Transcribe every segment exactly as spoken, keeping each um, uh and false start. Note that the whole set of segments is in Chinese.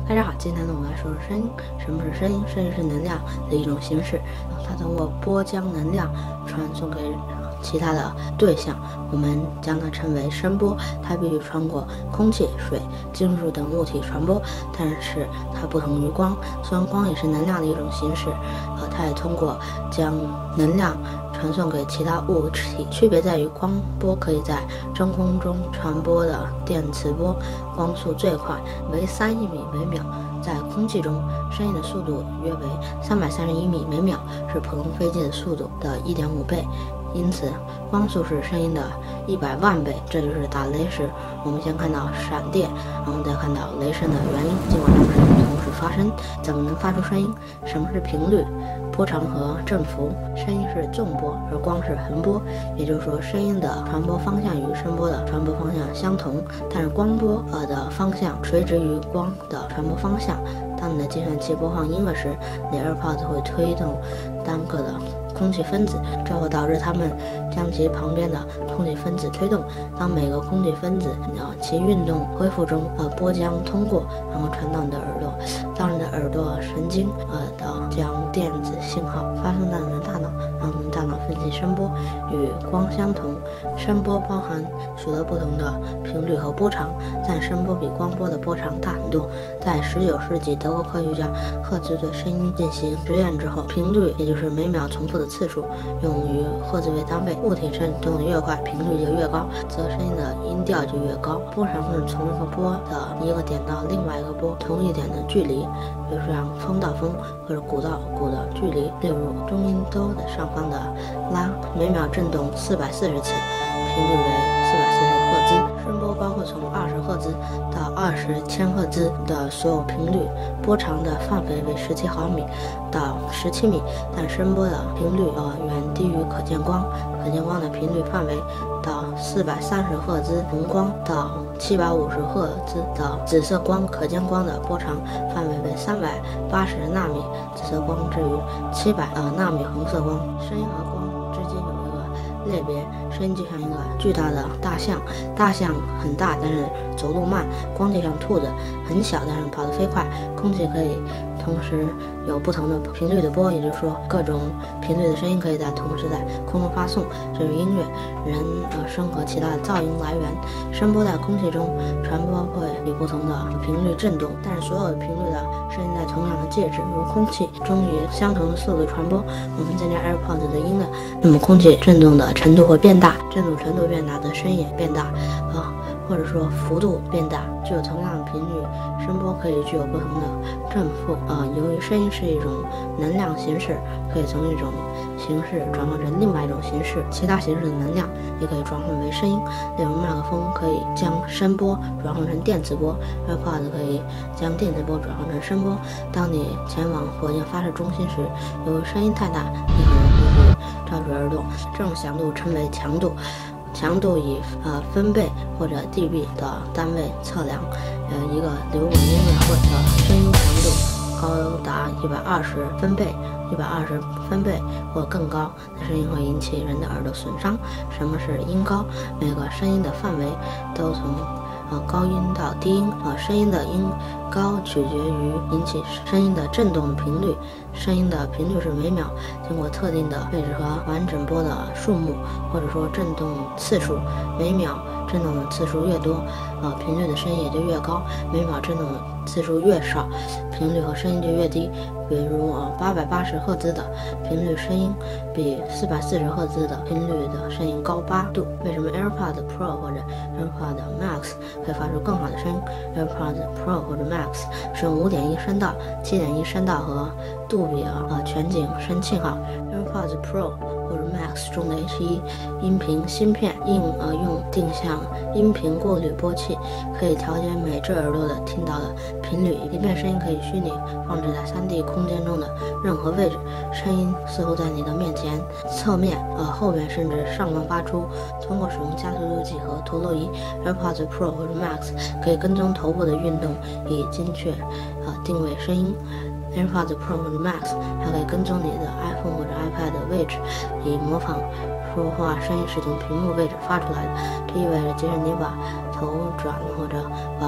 大家好，今天呢我们来说说声音。什么是声音？声音是能量的一种形式，它通过波将能量传送给其他的对象，我们将它称为声波。它必须穿过空气、水、金属等物体传播，但是它不同于光，虽然光也是能量的一种形式，呃，它也通过将能量传送给其他物体，区别在于光波可以在真空中传播的电磁波，光速最快为三亿米每秒，在空气中声音的速度约为三百三十一米每秒，是普通飞机的速度的 一点五倍。因此光速是声音的一百万倍。这就是打雷时我们先看到闪电，然后再看到雷声的原因，尽管两个事情同时发生。怎么能发出声音？什么是频率、波长和振幅？声音是纵波，而光是横波，也就是说声音的传播方向与声波的传播方向相同，但是光波呃的方向垂直于光的传播方向。当你的计算器播放音乐时，你的 AirPods 会推动单个的空气分子，这会导致它们将其旁边的空气分子推动。当每个空气分子呃其运动恢复中，呃波将通过，然后传到你的耳朵。当你的耳朵神经呃的将电子信号发送到你的大脑，让你的大脑分析声波与光相同。声波包含许多不同的频率和波长，但声波比光波的波长大很多。在十九世纪，德国科学家赫兹对声音进行实验之后，频率也就是每秒重复的次数用于赫兹为单位，物体振动的越快，频率就越高，则声音的音调就越高。波长是从一个波的一个点到另外一个波同一点的距离，比如说像风到风或者鼓到鼓的距离。例如中音哆的上方的拉，每秒振动四百四十次，频率为四百四十赫兹。声波包括从二十赫兹到二十千赫兹的所有频率，波长的范围为十七毫米到十七米，但声波的频率呃远低于可见光。可见光的频率范围到四百三十赫兹红光到七百五十赫兹的紫色光，可见光的波长范围为三百八十纳米紫色光至于七百呃纳米红色光。声音和光之间有一个类别，声音就像一个巨大的大象，大象很大但是走路慢；光就像兔子，很小但是跑得飞快。空气可以同时有不同的频率的波，也就是说各种频率的声音可以在同时在空中发送。这是音乐、人呃声和其他的噪音来源。声波在空气中传播会以不同的频率振动，但是所有频率的声音在同样的介质，如空气中以相同的速度传播。我们增加 AirPods 的音量，那么空气振动的程度会变大，振动程度变大则声音也变大啊、呃，或者说幅度变大。具有同样的频率，声波可以具有不同的振幅啊、呃。由于声音是一种能量形式，可以从一种形式转换成另外一种形式，其他形式的能量也可以转换为声音。例如麦克风可以将声波转换成电磁波， AirPods 可以将电磁波转换成声波。当你前往火箭发射中心时，由于声音太大，你可能会被罩住耳朵，这种响度称为强度。强度以呃分贝或者 dB 的单位测量，呃一个流滚音乐会的声音强度高达一百二十分贝，一百二十分贝或更高的声音会引起人的耳朵损伤。什么是音高？每个声音的范围都从呃高音到低音，呃声音的音高取决于引起声音的振动的频率。声音的频率是每秒，经过特定的位置和完整波的数目，或者说振动次数。每秒振动的次数越多，呃频率的声音也就越高；每秒振动的次数越少，频率和声音就越低。比如呃八百八十赫兹的频率声音比四百四十赫兹的频率的声音高八度。为什么 AirPods Pro 或者 AirPods Max 可以发出更好的声音？ AirPods Pro 或者 Max 是用 五点一 声道、七点一 声道和杜比呃全景声信号。 AirPods Pro 或者 Max 中的 H 一 音频芯片应呃用定向音频过滤波器，可以调节每只耳朵的听到的频率，以便声音可以虚拟放置在 三 D 空间中的任何位置。声音似乎在你的面前、侧面、呃后面甚至上方发出。通过使用加速度计和陀螺仪， AirPods Pro 或者 Max 可以跟踪头部的运动，以精确呃定位声音。AirPods Pro 或者 Max 还可以跟踪你的 iPhone 或者 iPad 的位置，以模仿说话声音是从屏幕位置发出来的。这意味着即使你把头转或者把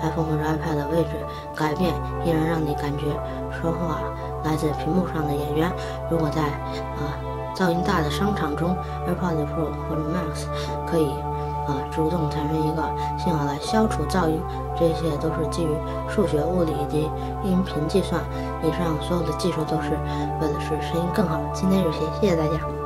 iPhone 或者 iPad 的位置改变，依然让你感觉说话来自屏幕上的演员。如果在呃噪音大的商场中 ，AirPods Pro 或者 Max 可以呃主动产生一个信号来消除噪音，这些都是基于数学、物理以及音频计算。以上所有的技术都是为了使声音更好。今天就这些，谢谢大家。